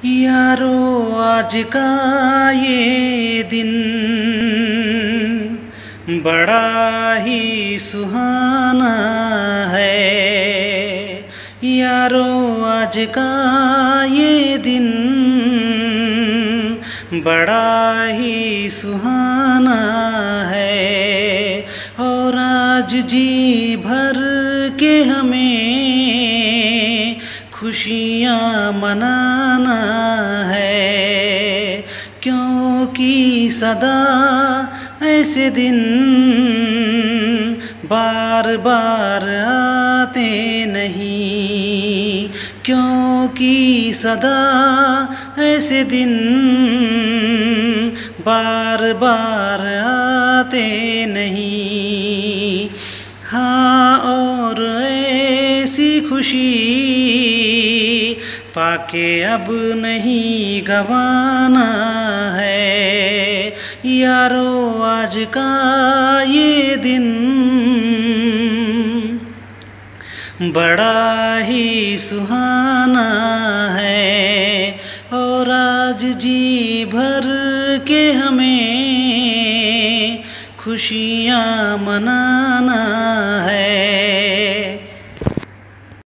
यारो आज का ये दिन बड़ा ही सुहाना है। यारो आज का ये दिन बड़ा ही सुहाना है। और आज जी भर के हमें खुशियाँ मनाना है, क्योंकि सदा ऐसे दिन बार बार आते नहीं। क्योंकि सदा ऐसे दिन बार बार आते नहीं। हाँ, और ऐसी खुशी पाके अब नहीं गवाना है। यारो आज का ये दिन बड़ा ही सुहाना है। और आज जी भर के हमें खुशियाँ मनाना है।